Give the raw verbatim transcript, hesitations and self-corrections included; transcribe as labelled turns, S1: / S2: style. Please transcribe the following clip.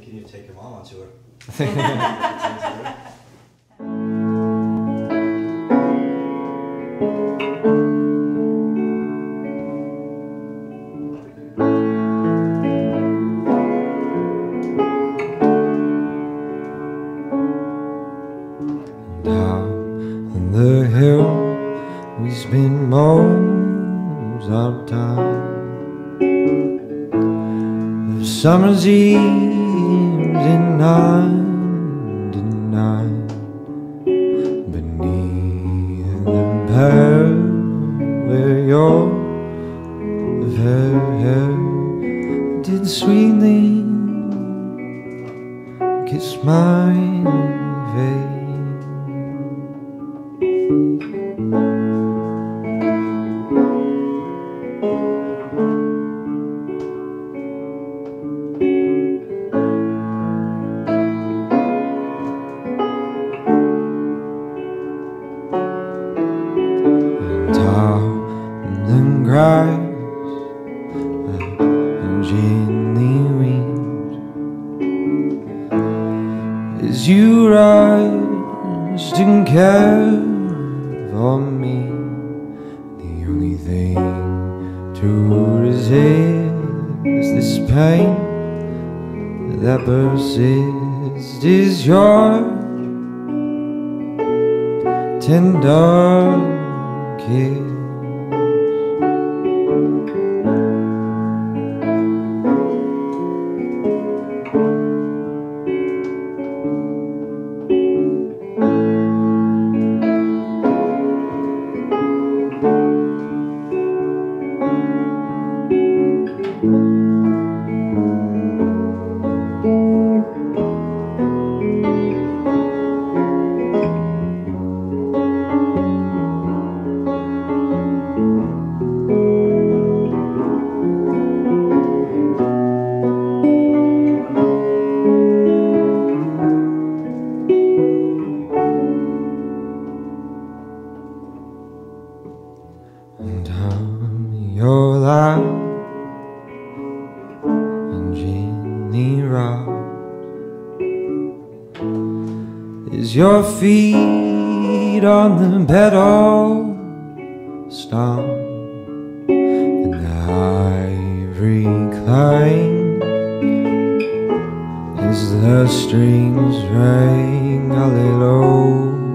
S1: thinking you'd take your mom on tour.
S2: On the hill we spend most of time, the summer's eves in ninety-nine, beneath the pear where your hair did sweetly kiss my face. And grass and gently weeps as you rest and care for me. The only thing to resist this pain that persists is your tender kiss. And I'm your life and gently rock is your feet on the pedal stone, and the ivory clang as the strings ring a little